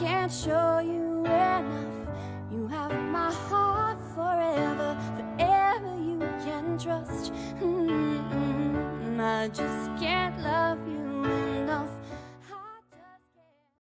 can't show you enough. You have my heart forever, forever you can trust. I just